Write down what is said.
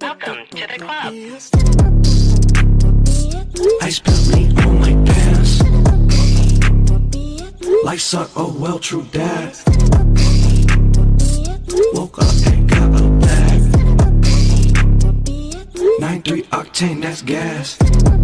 Welcome to the club. I spilled me on my pants. Life suck, oh well, true dad. Woke up and got a bag. 93 octane, that's gas.